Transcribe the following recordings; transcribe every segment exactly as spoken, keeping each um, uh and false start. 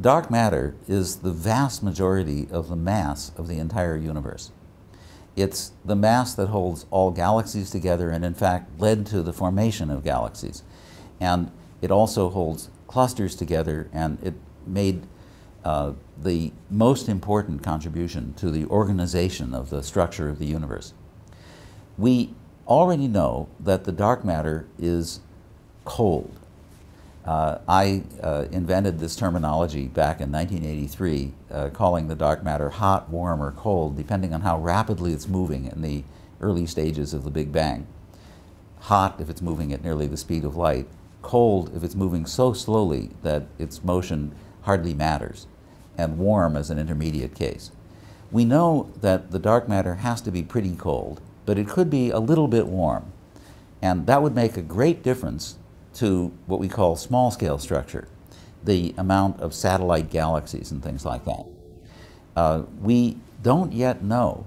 dark matter is the vast majority of the mass of the entire universe. It's the mass that holds all galaxies together and in fact led to the formation of galaxies. And it also holds clusters together, and it made uh, the most important contribution to the organization of the structure of the universe. We already know that the dark matter is cold. Uh, I uh, invented this terminology back in nineteen eighty-three, uh, calling the dark matter hot, warm, or cold, depending on how rapidly it's moving in the early stages of the Big Bang. Hot if it's moving at nearly the speed of light, cold if it's moving so slowly that its motion hardly matters, and warm as an intermediate case. We know that the dark matter has to be pretty cold, but it could be a little bit warm, and that would make a great difference to what we call small-scale structure, the amount of satellite galaxies and things like that. Uh, we don't yet know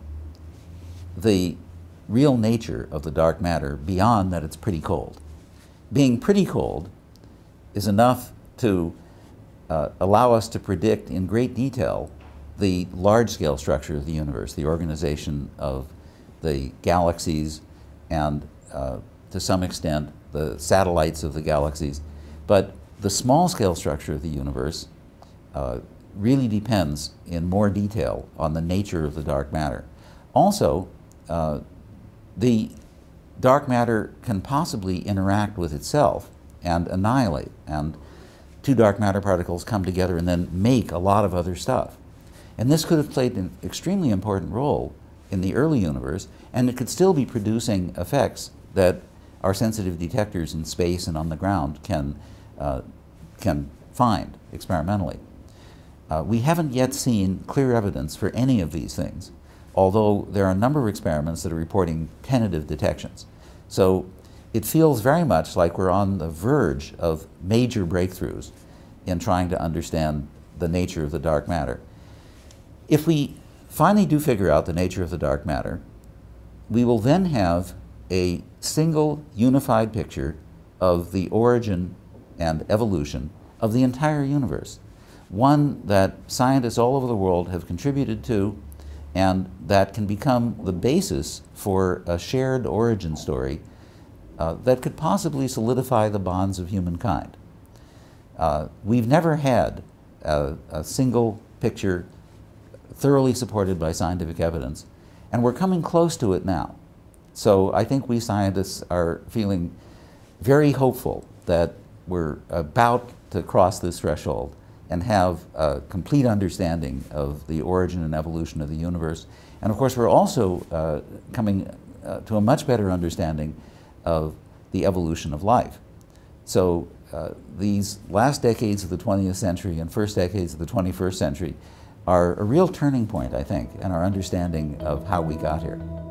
the real nature of the dark matter beyond that it's pretty cold. Being pretty cold is enough to uh, allow us to predict in great detail the large-scale structure of the universe, the organization of the galaxies, and uh, to some extent the satellites of the galaxies. But the small-scale structure of the universe uh, really depends in more detail on the nature of the dark matter. Also, uh, the dark matter can possibly interact with itself and annihilate, and two dark matter particles come together and then make a lot of other stuff. And this could have played an extremely important role in the early universe, and it could still be producing effects that our sensitive detectors in space and on the ground can, uh, can find experimentally. Uh, we haven't yet seen clear evidence for any of these things, although there are a number of experiments that are reporting tentative detections. So it feels very much like we're on the verge of major breakthroughs in trying to understand the nature of the dark matter. If we finally do figure out the nature of the dark matter, we will then have a single unified picture of the origin and evolution of the entire universe, one that scientists all over the world have contributed to, and that can become the basis for a shared origin story uh, that could possibly solidify the bonds of humankind. Uh, we've never had a, a single picture thoroughly supported by scientific evidence, and we're coming close to it now. So I think we scientists are feeling very hopeful that we're about to cross this threshold and have a complete understanding of the origin and evolution of the universe. And of course, we're also uh, coming uh, to a much better understanding of the evolution of life. So uh, these last decades of the twentieth century and first decades of the twenty-first century are a real turning point, I think, in our understanding of how we got here.